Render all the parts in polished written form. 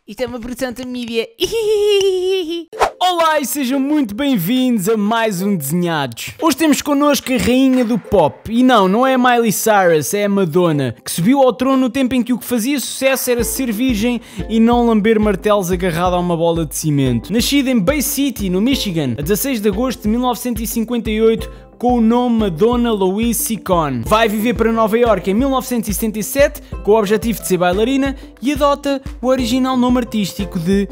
Isto é uma produção da mídia. Olá e sejam muito bem-vindos a mais um Desenhados. Hoje temos connosco a rainha do pop. E não é a Miley Cyrus, é a Madonna, que subiu ao trono no tempo em que o que fazia sucesso era ser virgem e não lamber martelos agarrado a uma bola de cimento. Nascida em Bay City, no Michigan, a 16 de agosto de 1958, com o nome Madonna Louise Ciccone. Vai viver para Nova York em 1977 com o objetivo de ser bailarina e adota o original nome artístico de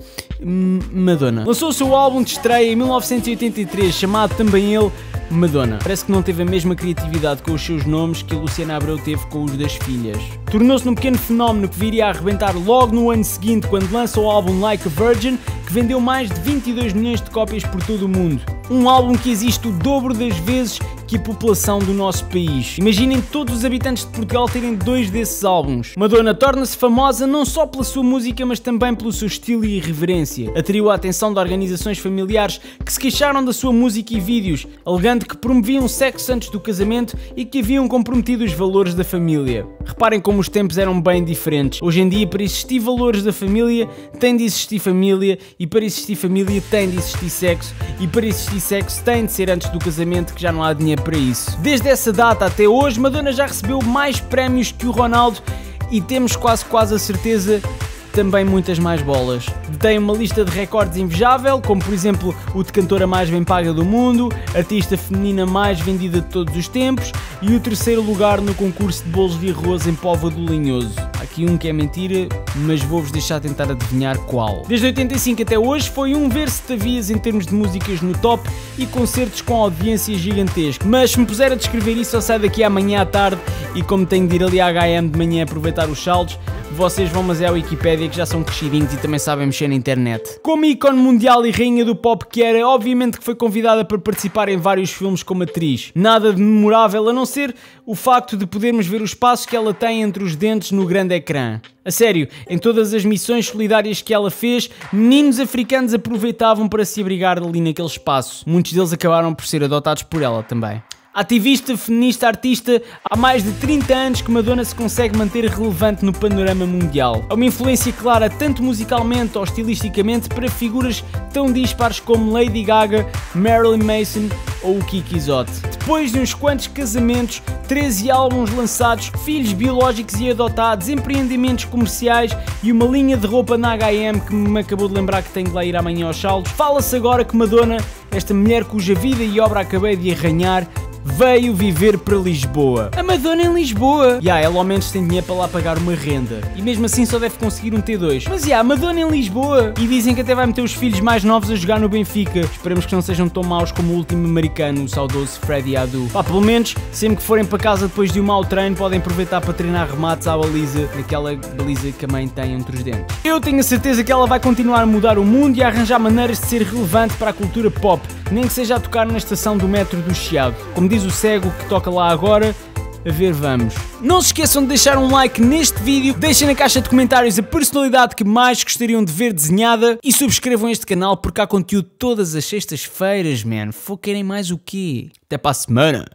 Madonna. Lançou o seu álbum de estreia em 1983, chamado também ele Madonna. Parece que não teve a mesma criatividade com os seus nomes que a Luciana Abreu teve com os das filhas. Tornou-se num pequeno fenómeno que viria a arrebentar logo no ano seguinte, quando lança o álbum Like a Virgin, que vendeu mais de 22 milhões de cópias por todo o mundo. Um álbum que existe o dobro das vezes que a população do nosso país. Imaginem todos os habitantes de Portugal terem 2 desses álbuns. Madonna torna-se famosa não só pela sua música, mas também pelo seu estilo e irreverência. Atraiu a atenção de organizações familiares que se queixaram da sua música e vídeos, alegando que promoviam sexo antes do casamento e que haviam comprometido os valores da família. Reparem como os tempos eram bem diferentes. Hoje em dia, para existir valores da família, tem de existir família, e para existir família tem de existir sexo, e para existir sexo tem de ser antes do casamento, que já não há dinheiro para isso. Desde essa data até hoje, Madonna já recebeu mais prémios que o Ronaldo e temos quase a certeza também muitas mais bolas. Tem uma lista de recordes invejável, como por exemplo o de cantora mais bem paga do mundo, artista feminina mais vendida de todos os tempos e o 3º lugar no concurso de bolos de arroz em Póvoa do Linhoso. Há aqui um que é mentira, mas vou-vos deixar tentar adivinhar qual. Desde 85 até hoje foi um ver-se-tavias em termos de músicas no top e concertos com audiência gigantesca. Mas se me puser a descrever isso, só sai daqui amanhã à tarde e como tenho de ir ali à HM de manhã aproveitar os saldos, vocês vão mas é a Wikipédia, que já são crescidinhos e também sabem mexer na internet. Como ícone mundial e rainha do pop que era, obviamente que foi convidada para participar em vários filmes como atriz. Nada de memorável a não ser o facto de podermos ver o espaço que ela tem entre os dentes no grande ecrã. A sério, em todas as missões solidárias que ela fez, meninos africanos aproveitavam para se abrigar ali naquele espaço. Muitos deles acabaram por ser adotados por ela também. Ativista, feminista, artista, há mais de 30 anos que Madonna se consegue manter relevante no panorama mundial. É uma influência clara tanto musicalmente ou estilisticamente para figuras tão dispares como Lady Gaga, Marilyn Manson ou o Kiki Zotte. Depois de uns quantos casamentos, 13 álbuns lançados, filhos biológicos e adotados, empreendimentos comerciais e uma linha de roupa na H&M que me acabou de lembrar que tenho de lá ir amanhã aos saldos, fala-se agora que Madonna, esta mulher cuja vida e obra acabei de arranhar, veio viver para Lisboa. A Madonna em Lisboa! Ela ao menos tem dinheiro para lá pagar uma renda. E mesmo assim só deve conseguir um T2. Mas a Madonna em Lisboa! E dizem que até vai meter os filhos mais novos a jogar no Benfica. Esperemos que não sejam tão maus como o último americano, o saudoso Freddy Adu. Pelo menos, sempre que forem para casa depois de um mau treino, podem aproveitar para treinar remates à baliza, naquela baliza que a mãe tem entre os dentes. Eu tenho a certeza que ela vai continuar a mudar o mundo e a arranjar maneiras de ser relevante para a cultura pop, nem que seja a tocar na estação do metro do Chiado. Como diz o cego que toca lá agora, a ver vamos. Não se esqueçam de deixar um like neste vídeo, deixem na caixa de comentários a personalidade que mais gostariam de ver desenhada e subscrevam este canal porque há conteúdo todas as sextas-feiras, man. Querem mais o quê? Até para a semana!